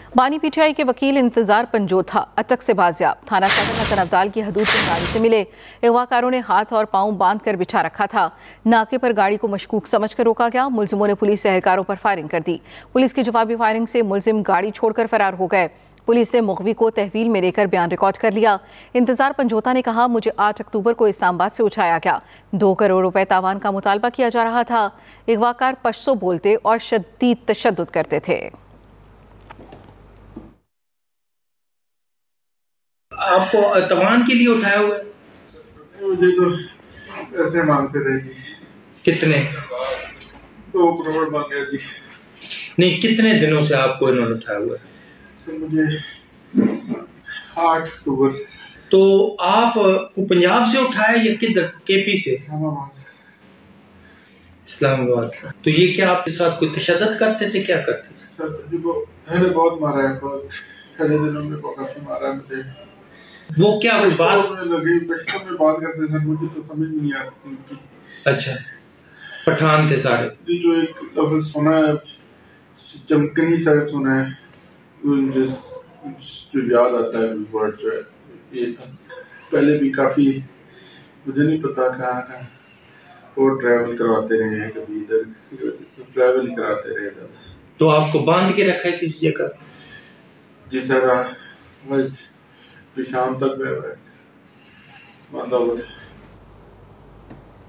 بانی P T I کے وکیل انتظار پنجوتھا اٹک سے بازیاب، تھانہ صدر حسن ابدال کی حدود میں گاڑی سے ملے۔ اغوا کاروں نے ہاتھ اور پاؤں باندھ کر بچھا رکھا تھا۔ ناکے پر گاڑی کو مشکوک سمجھ کر روکا گیا۔ ملزموں نے پولیس اہلکاروں پر فائرنگ کر دی۔ پولیس کی جوابی فائرنگ سے ملزم گاڑی چھوڑ کر فرار ہو گئے۔ پولیس نے مغوی کو تحویل میں لے کر بیان ریکارڈ کر لیا۔ انتظار پنجوتھا نے کہا، مجھے 8 اکتوبر کو اسلام آباد سے اٹھایا گیا، 2 کروڑ روپے تاوان کا مطالبہ کیا جا رہا تھا۔ اغوا کار پشتو بولتے اور شدید تشدد کرتے تھے۔ آپ کو تاوان کے لیے اٹھایا ہوا ہے؟ مجھے تو ایسے مانگتے تھے جی۔ کتنے؟ 2 کروڑ مانگے جی۔ نہیں، کتنے دنوں سے آپ کو انہوں نے اٹھایا ہوا ہے؟ مجھے 8 اکتوبر سے۔ تو آپ کو پنجاب سے اٹھایا یا کدھر؟ کے پی سے؟ اسلام آباد سے۔ تو یہ کیا آپ کے ساتھ کوئی تشدد کرتے تھے؟ کیا کرتے تھے؟ سر جی پہلے بہت مارا ہے، بہت پہلے دنوں میں کافی مارا ہے مجھے۔ وہ کیا کوئی بات لگی پشتو میں بات کرتے سر، مجھے تو سمجھ نہیں آتی ان کی۔ اچھا، پٹھان تھے سارے؟ جی جو ایک لفظ سنا ہے چمکنی صاحب سنا ہے، جو یاد آتا ہے ورڈ جو ہے یہ تھا۔ پہلے بھی کافی مجھے نہیں پتا کہاں کہاں اور ٹریول کرواتے رہے ہیں، کبھی ادھر ٹریول کراتے رہے ہیں۔ تو آپ کو باندھ کے رکھا ہے کسی جگہ؟ جی سر، شام تک میں باندھا ہوا تھا۔